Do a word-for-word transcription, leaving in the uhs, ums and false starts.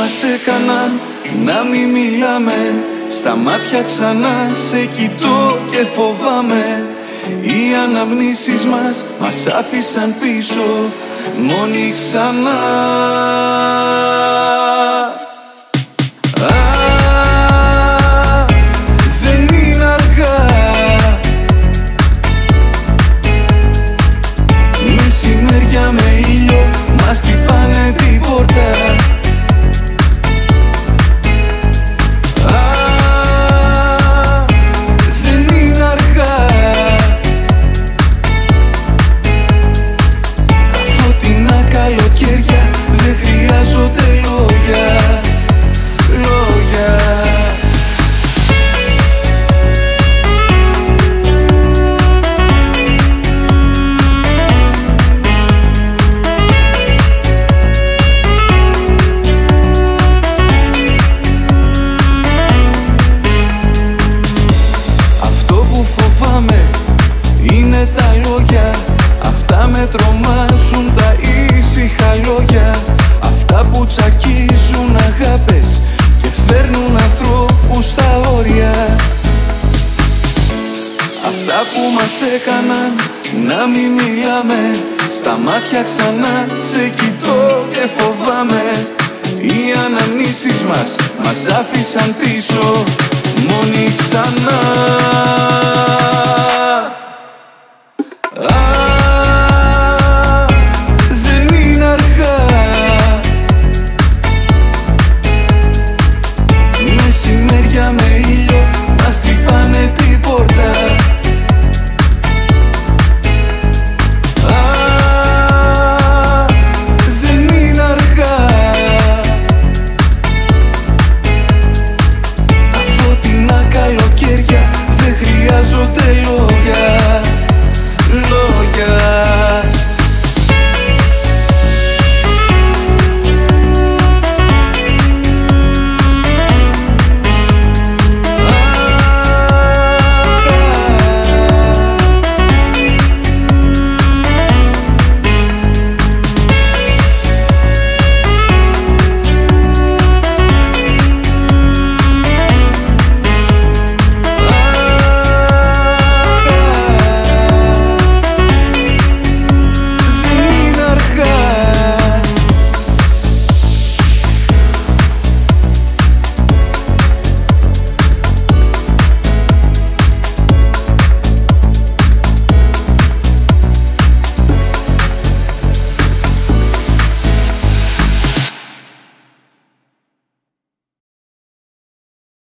μας έκαναν να μην μιλάμε. Στα μάτια ξανά σε κοιτώ και φοβάμαι. Οι αναμνήσεις μας μας άφησαν πίσω, μόνοι ξανά. Α, δεν είναι αργά. Μεσημέρια με ήλιο μας χτυπάνε την πόρτα. Δεν χρειάζονται λόγια, λόγια. Αυτό που φοβάμαι είναι τα λόγια. Αυτά με τρομάζουν τα ήσυχα λόγια. Αυτά που τσακίζουν αγάπες και φέρνουν ανθρώπους στα όρια. Αυτά που μας έκαναν να μην μιλάμε. Στα μάτια ξανά σε κοιτώ και φοβάμαι. Οι αναμνήσεις μας μας άφησαν πίσω, μόνοι ξανά.